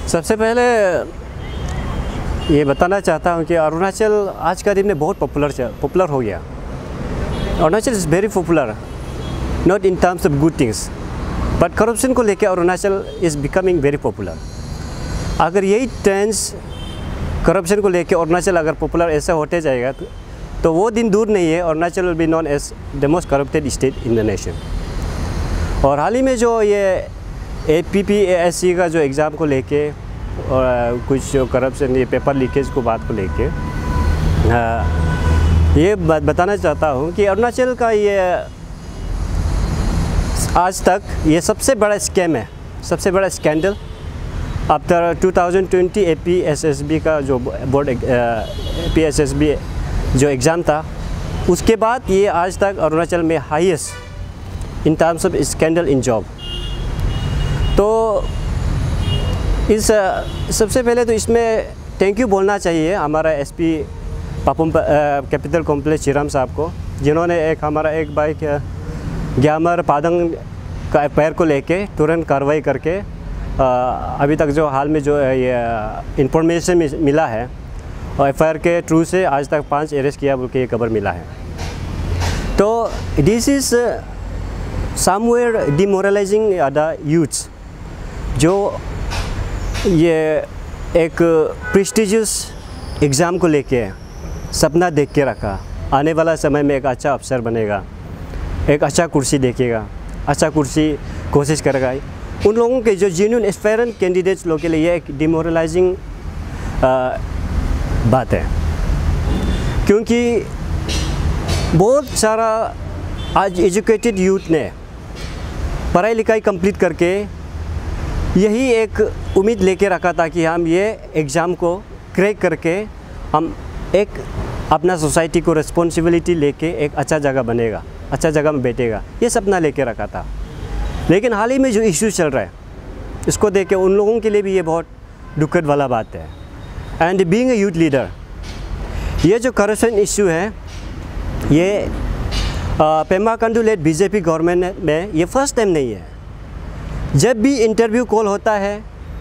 सबसे पहले ये बताना चाहता हूँ कि अरुणाचल आज का दिन में बहुत पॉपुलर हो गया। Arunachal is very popular, not in terms of good things, but corruption को लेकर Arunachal is becoming very popular. अगर यही ट्रेंड्स करप्शन को लेकर अरुणाचल अगर पॉपुलर ऐसा होते जाएगा तो वो दिन दूर नहीं है, Arunachal will be known as the most corrupted state in the nation. और हाल ही में जो ये APPSC का जो एग्ज़ाम को लेके और कुछ जो करप्शन, ये पेपर लीकेज को बात को लेके ये बताना चाहता हूँ कि अरुणाचल का ये आज तक ये सबसे बड़ा स्कैम है, सबसे बड़ा स्कैंडल। आफ्टर 2020 APSSB का जो बोर्ड APSSB जो एग्ज़ाम था, उसके बाद ये आज तक अरुणाचल में highest in terms of scandal in job. तो इस सबसे पहले तो इसमें थैंक यू बोलना चाहिए हमारा SP Papum capital complex Chiram साहब को, जिन्होंने हमारा एक बाइक ग्यामर पादंग का एफआईआर को लेके तुरंत कार्रवाई करके अभी तक जो हाल में जो ये इंफॉर्मेशन मिला है और एफआईआर के थ्रू से आज तक 5 अरेस्ट किया बोल के ये खबर मिला है। तो this is somewhere demoralising the youths, जो ये एक प्रेस्टिजियस एग्ज़ाम को लेके सपना देख के रखा, आने वाला समय में एक अच्छा अफसर बनेगा, एक अच्छा कुर्सी देखेगा, अच्छा कुर्सी कोशिश करेगा। उन लोगों के जो जेन्युइन एस्पायरेंट कैंडिडेट्स लोगों के लिए ये एक डिमोरलाइजिंग बात है, क्योंकि बहुत सारा आज एजुकेटेड यूथ ने पढ़ाई लिखाई कंप्लीट करके यही एक उम्मीद लेके रखा था कि हम ये एग्ज़ाम को क्रैक करके हम एक अपना सोसाइटी को रिस्पॉन्सिबिलिटी लेके एक अच्छा जगह बनेगा, अच्छा जगह में बैठेगा, ये सपना लेके रखा था। लेकिन हाल ही में जो इश्यू चल रहा है इसको देख के उन लोगों के लिए भी ये बहुत दुखद वाला बात है। And being a youth leader, ये जो करप्शन इश्यू है ये Pema Khandu led BJP government में ये फर्स्ट टाइम नहीं है। जब भी इंटरव्यू कॉल होता है,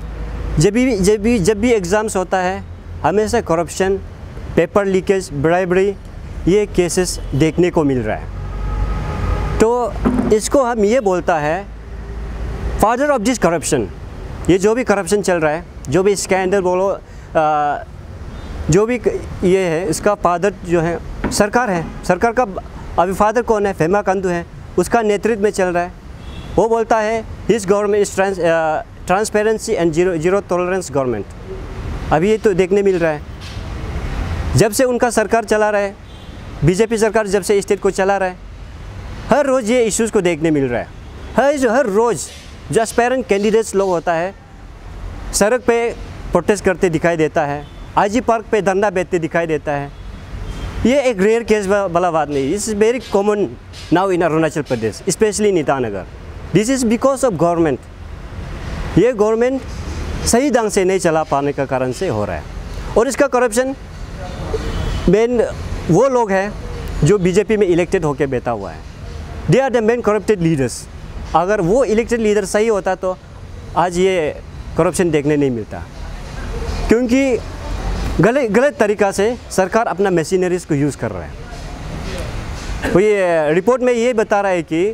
जब भी एग्ज़ाम्स होता है, हमेशा करप्शन, पेपर लीकेज, ब्राइबरी, ये केसेस देखने को मिल रहा है। तो इसको हम ये बोलता है फादर ऑफ दिस करप्शन। ये जो भी करप्शन चल रहा है, जो भी स्कैंडल बोलो, जो भी ये है, इसका फादर जो है सरकार है। सरकार का अभी फादर कौन है? पेमा खांडू है, उसका नेतृत्व में चल रहा है। वो बोलता है his government is transparency and zero tolerance government. अभी ये तो देखने मिल रहा है, जब से उनका सरकार चला रहा है, BJP सरकार जब से स्टेट को चला रहा है, हर रोज़ ये इश्यूज़ को देखने मिल रहा है। हर रोज़ जो एस्पायरेंट कैंडिडेट्स लोग होता है सड़क पे प्रोटेस्ट करते दिखाई देता है, IG पार्क पे धरना बैठते दिखाई देता है। ये एक रेयर केस वाला बात नहीं, it's very common now in Arunachal Pradesh, especially in Itanagar. This is because of government. ये गवर्नमेंट सही ढंग से नहीं चला पाने का कारण से हो रहा है। और इसका करप्शन मेन वो लोग हैं जो BJP में इलेक्टेड होकर बैठा हुआ है। They are the main corrupted leaders. अगर वो इलेक्टेड लीडर सही होता तो आज ये करप्शन देखने नहीं मिलता, क्योंकि गलत तरीक़ा से सरकार अपना मशीनरीज को यूज़ कर रहा है। तो ये रिपोर्ट में ये बता रहा है कि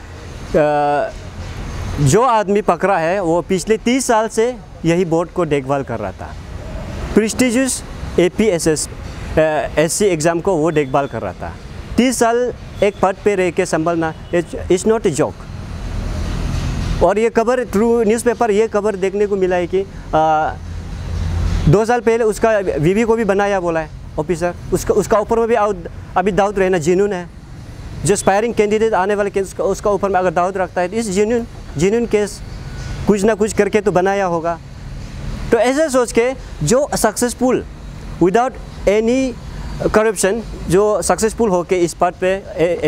जो आदमी पकड़ा है वो पिछले 30 साल से यही बोर्ड को देखभाल कर रहा था। प्रेस्टिजियस APSSC एग्ज़ाम को वो देखभाल कर रहा था। 30 साल एक पद पे रह के संभलना इट्स नॉट ए जॉक। और ये खबर थ्रू न्यूज़पेपर ये खबर देखने को मिला है कि 2 साल पहले उसका VV को भी बनाया बोला है ऑफिसर। उसका ऊपर में भी अभी दाऊद रहना जेन्युइन है। जो एस्पायरिंग कैंडिडेट आने वाले केस उसका ऊपर में अगर दाऊद रखता है तो इस जेन्युइन केस कुछ ना कुछ करके तो बनाया होगा। तो ऐसे सोच के जो सक्सेसफुल विदाउट एनी करप्शन, जो सक्सेसफुल होके इस पद पे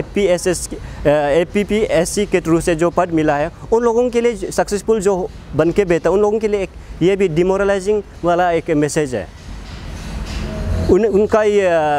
APPSC के थ्रू से जो पद मिला है, उन लोगों के लिए सक्सेसफुल जो बन के बेहतर, उन लोगों के लिए ये भी डिमोरलाइजिंग वाला एक मैसेज है। उनका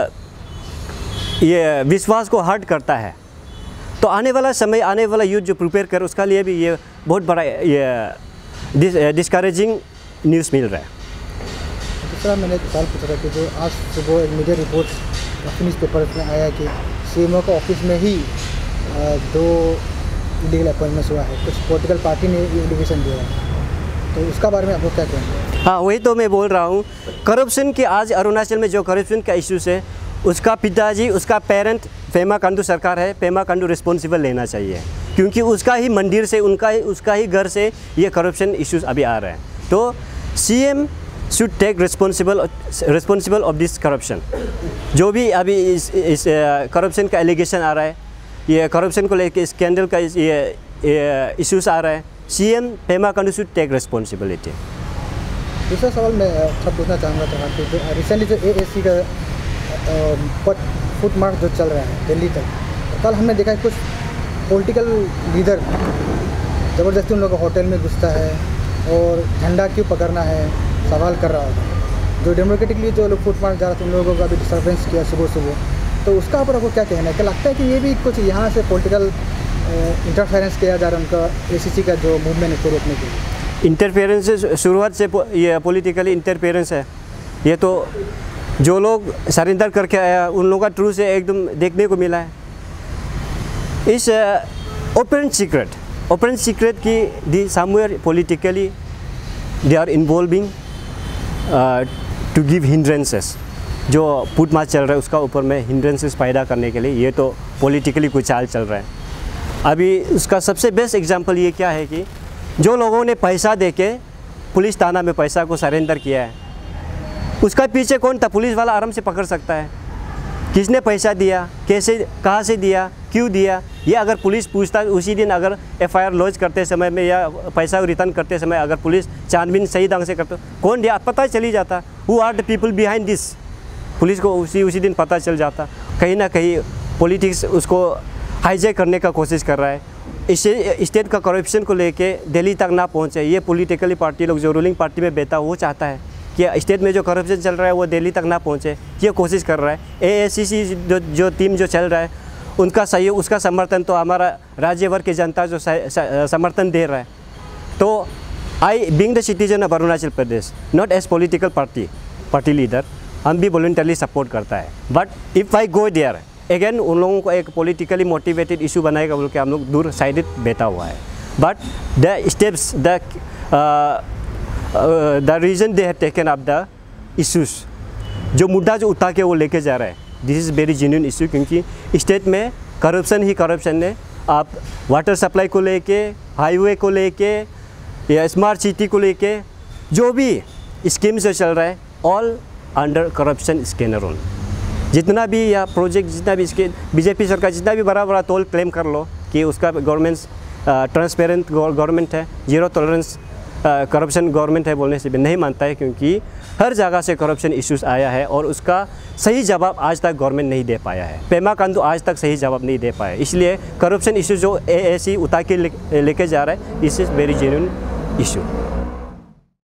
ये विश्वास को हर्ट करता है। तो आने वाला समय, आने वाला यूथ जो प्रिपेयर कर, उसका लिए भी ये बहुत बड़ा ये डिस्करेजिंग न्यूज़ मिल रहा है। दूसरा मैंने एक सवाल पूछा था कि जो आज सुबह एक मीडिया रिपोर्ट न्यूज़ पेपर में आया कि सीएमओ का ऑफिस में ही 2 इलीगल अपॉइंटमेंट्स हुआ है, कुछ पॉलिटिकल पार्टी ने ये एलिगेशन दिया है, तो उसका बारे में आप लोग क्या कहेंगे? हाँ, वही तो मैं बोल रहा हूँ। करप्शन की आज अरुणाचल में जो करप्शन का इश्यूज है, उसका पिताजी, उसका पेरेंट पेमा खांडू सरकार है, पेमा खांडू रिस्पॉन्सिबल लेना चाहिए, क्योंकि उसका ही मंदिर से, उसका ही घर से ये करप्शन इश्यूज अभी आ रहे हैं। तो CM should take responsible of this corruption. जो भी अभी इस करप्शन का एलिगेशन आ रहा है, ये करप्शन को लेकर स्कैंडल का ये इश्यूज आ रहा है, CM Pema Khandu should take responsibility. दूसरा सवाल मैं सब पूछना चाहूँगा कि जो रिसेंटली जो AAC का फुट मार्च जो चल रहा है दिल्ली तक, कल हमने देखा है कुछ पॉलिटिकल लीडर ज़बरदस्ती उन लोगों को होटल में घुसता है और झंडा क्यों पकड़ना है सवाल कर रहा होता। जो डेमोक्रेटिकली जो लोग फुट मार्च जा रहे थे उन लोगों का भी डिस्टर्बेंस किया सुबह, तो उसका ऊपर आपको क्या कहना है? क्या लगता है कि ये भी कुछ यहाँ से पॉलिटिकल इंटरफेरेंस किया जा रहा है उनका ACC का जो मूवमेंट है को रोकने के लिए? इंटरफेरेंस से शुरुआत से ये पॉलिटिकली इंटरफेरेंस है। ये तो जो लोग सरेंडर करके आया उन लोगों का ट्रू से एकदम देखने को मिला है। इस ओपन सीक्रेट की the somewhere politically they are involving to give hindrances. जो फुट मार्च चल रहा है उसका ऊपर में हिंड्रेंसेस पैदा करने के लिए ये तो पॉलिटिकली कुछ चाल चल रहा है। अभी उसका सबसे बेस्ट एग्जांपल ये क्या है कि जो लोगों ने पैसा देके पुलिस थाना में पैसा को सरेंडर किया है, उसका पीछे कौन था? पुलिस वाला आराम से पकड़ सकता है। किसने पैसा दिया, कैसे, कहाँ से दिया, क्यों दिया, ये अगर पुलिस पूछता उसी दिन, अगर FIR लॉन्च करते समय में या पैसा रिटर्न करते समय अगर पुलिस छानबीन सही ढंग से करते कौन दिया पता चली जाता। Who are the people behind this, police को उसी दिन पता चल जाता। कहीं ना कहीं पॉलिटिक्स उसको हाईजैक करने का कोशिश कर रहा है। इससे स्टेट का करप्शन को लेके दिल्ली तक ना पहुंचे। ये पॉलिटिकली पार्टी लोग जो रूलिंग पार्टी में बैठा वो चाहता है कि स्टेट में जो करप्शन चल रहा है वो दिल्ली तक ना पहुंचे, ये कोशिश कर रहा है। AACC जो टीम जो चल रहा है उनका सहयोग, उसका समर्थन तो हमारा राज्य भर की जनता जो समर्थन दे रहा है। तो I being the citizen of Arunachal Pradesh, not as political party leader, हम भी वॉलंटरली सपोर्ट करता है। But if I go there again उन लोगों को एक पॉलिटिकली मोटिवेटेड इशू बनाएगा बोल के हम लोग दूर साइडेड बैठा हुआ है। But the steps the reason they have taken up the issues, जो मुद्दा जो उठा के वो लेके जा रहा है, this is very genuine issue. क्योंकि स्टेट में करप्शन है। आप वाटर सप्लाई को लेके, हाईवे को लेके या स्मार्ट सिटी को लेके जो भी स्कीम से चल रहा है, all under corruption scanner on. जितना भी या प्रोजेक्ट जितना भी इसके बीजेपी सरकार जितना भी बड़ा तोल क्लेम कर लो कि उसका गवर्नमेंट ट्रांसपेरेंट गवर्नमेंट है, जीरो टॉलरेंस करप्शन गवर्नमेंट है, बोलने से भी नहीं मानता है। क्योंकि हर जगह से करप्शन इश्यूज आया है और उसका सही जवाब आज तक गवर्नमेंट नहीं दे पाया है। पेमा खांडू आज तक सही जवाब नहीं दे पाया। इसलिए करप्शन इश्यूज जो AAC उठा के लेके जा रहा है, this is very genuine issue.